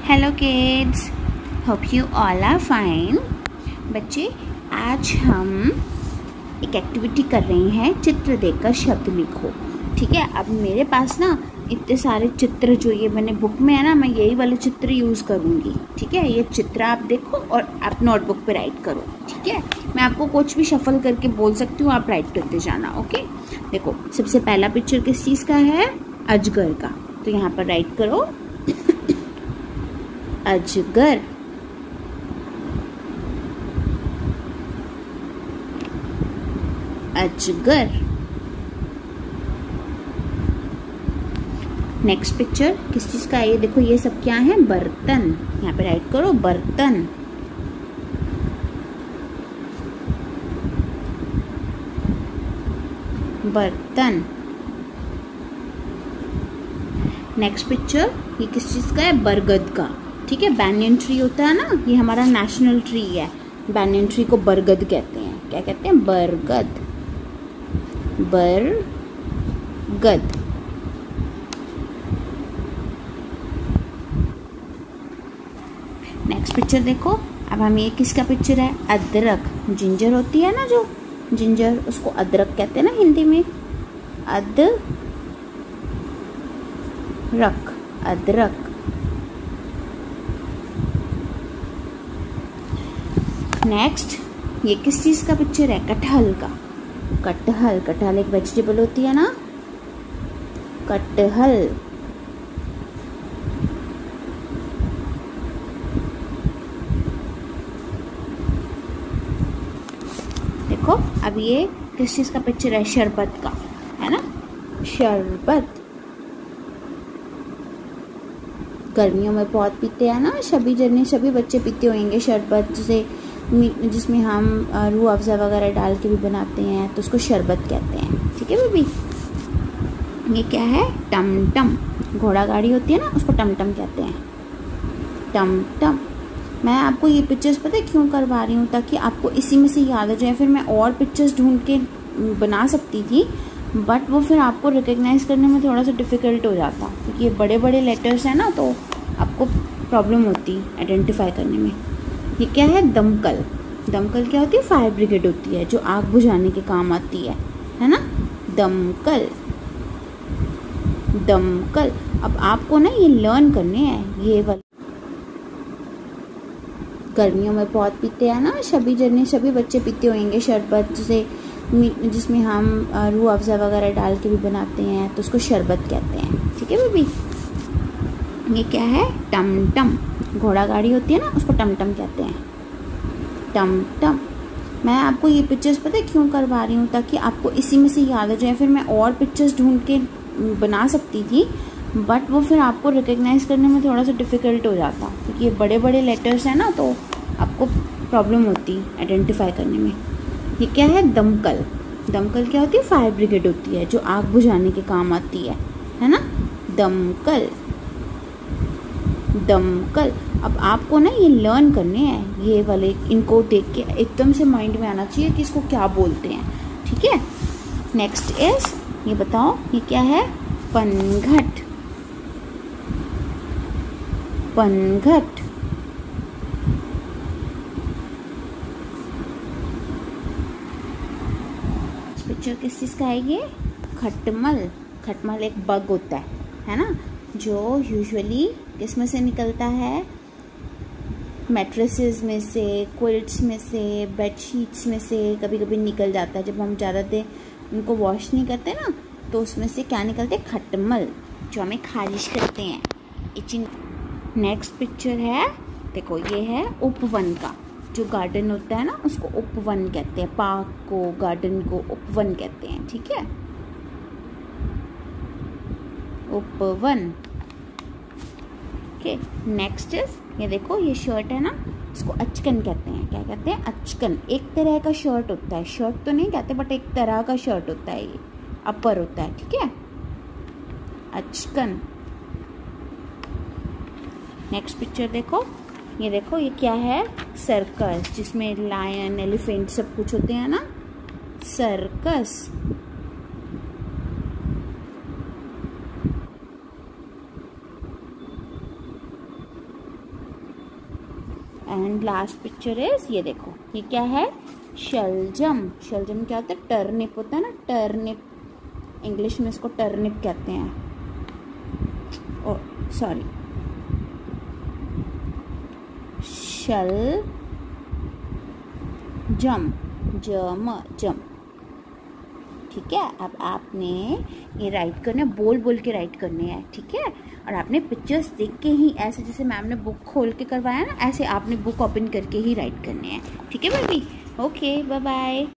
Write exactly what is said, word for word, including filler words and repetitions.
Hello kids, hope you all are fine. बच्चे, आज हम एक एक्टिविटी कर रहे हैं, चित्र देखकर शब्द लिखो। ठीक है। अब मेरे पास ना इतने सारे चित्र जो ये मैंने बुक में है ना, मैं यही वाले चित्र यूज़ करूँगी। ठीक है। ये चित्र आप देखो और आप नोटबुक पे राइट करो। ठीक है। मैं आपको कुछ भी शफल करके बोल सकती हूँ, आप राइट करते जाना। ओके। देखो, सबसे पहला पिक्चर किस चीज़ का है? अजगर का। तो यहाँ पर राइट करो अजगर। अजगर। नेक्स्ट पिक्चर किस चीज का है? ये देखो, ये सब क्या है? बर्तन। यहाँ पे राइट करो बर्तन। बर्तन। नेक्स्ट पिक्चर, ये किस चीज का है? बरगद का। ठीक है। बैनियन ट्री होता है ना, ये हमारा नेशनल ट्री है। बैनियन ट्री को बरगद कहते हैं। क्या कहते हैं? बरगद। बरगद। नेक्स्ट पिक्चर देखो। अब हम, ये किसका पिक्चर है? अदरक। जिंजर होती है ना, जो जिंजर, उसको अदरक कहते हैं ना हिंदी में। अदरक। अदरक। नेक्स्ट, ये किस चीज का पिक्चर है? कटहल का। कटहल। कटहल एक वेजिटेबल होती है ना, कटहल। देखो, अब ये किस चीज का पिक्चर है? शरबत का, है ना, शरबत। गर्मियों में बहुत पीते हैं ना, सभी जने, सभी बच्चे पीते होंगे शरबत, जिसे जिसमें हम रूह अफ़ज़ा वगैरह डाल के भी बनाते हैं, तो उसको शरबत कहते हैं। ठीक है बेबी। ये क्या है? टमटम। घोड़ा गाड़ी होती है ना, उसको टमटम कहते हैं। टमटम। मैं आपको ये पिक्चर्स पता है क्यों करवा रही हूँ? ताकि आपको इसी में से याद आ जाए। फिर मैं और पिक्चर्स ढूंढ के बना सकती थी, बट वो फिर आपको रिकग्नाइज करने में थोड़ा सा डिफ़िकल्ट हो जाता, क्योंकि ये बड़े बड़े लेटर्स हैं ना, तो आपको प्रॉब्लम होती आइडेंटिफाई करने में। ये क्या है? दमकल। दमकल क्या होती है? फायर ब्रिगेड होती है, जो आग बुझाने के काम आती है है ना, दमकल। दमकल। अब आपको ना ये लर्न करने हैं, ये वाले। गर्मियों में बहुत पीते हैं ना, सभी जने, सभी बच्चे पीते होंगे शरबत, जिसे जिसमें हम रूह अफ़ज़ा वगैरह डाल के भी बनाते हैं, तो उसको शरबत कहते हैं। ठीक है बेबी। ये क्या है? टमटम। घोड़ा गाड़ी होती है ना, उसको टमटम कहते हैं। टमटम। मैं आपको ये पिक्चर्स पता है क्यों करवा रही हूँ? ताकि आपको इसी में से याद आ जाए। फिर मैं और पिक्चर्स ढूंढ के बना सकती थी, बट वो फिर आपको रिकग्नाइज करने में थोड़ा सा डिफ़िकल्ट हो जाता, क्योंकि ये बड़े बड़े लेटर्स हैं ना, तो आपको प्रॉब्लम होती आइडेंटिफाई करने में। ये क्या है? दमकल। दमकल क्या होती है? फायर ब्रिगेड होती है, जो आग बुझाने के काम आती है है ना, दमकल। दमकल। अब आपको ना ये लर्न करने हैं, ये वाले, इनको देख के एकदम से माइंड में आना चाहिए कि इसको क्या बोलते हैं। ठीक है। नेक्स्ट इज, ये बताओ, ये क्या है? पनघट। पनघट। पिक्चर किस चीज़ का है? ये खटमल। खटमल एक बग होता है है ना, जो यूजुअली किस में से निकलता है? मैट्रेसेस में से, क्विल्ट्स में से, बेडशीट्स में से कभी कभी निकल जाता है। जब हम ज़्यादा देर उनको वॉश नहीं करते ना, तो उसमें से क्या निकलते हैं? खटमल, जो हमें खारिश करते हैं, इचिंग। नेक्स्ट पिक्चर है, देखो, ये है उपवन का। जो गार्डन होता है ना, उसको उपवन कहते हैं। पार्क को, गार्डन को उपवन कहते हैं। ठीक है। उपवन। ओके। नेक्स्ट इज, ये देखो, ये शर्ट है ना, इसको अचकन कहते हैं। क्या कहते हैं? अचकन। एक तरह का शर्ट होता है, शर्ट तो नहीं कहते, बट एक तरह का शर्ट होता है, ये अपर होता है। ठीक है। अचकन। नेक्स्ट पिक्चर देखो, ये देखो, ये क्या है? सर्कस, जिसमें लायन, एलिफेंट सब कुछ होते हैं ना, circus. And last picture is, ये देखो ये क्या है, शलजम। शलजम क्या होता है, टर्निप होता है ना, टर्निप, इंग्लिश में इसको टर्निप कहते हैं। ओ सॉरी, शल जम, जम जम। ठीक है, अब आपने ये राइट करना, बोल बोल के राइट करने हैं। ठीक है, और आपने पिक्चर्स देख के ही, ऐसे जैसे मैम ने बुक खोल के करवाया ना, ऐसे आपने बुक ओपन करके ही राइट करने हैं। ठीक है बेबी, ओके बाय बाय।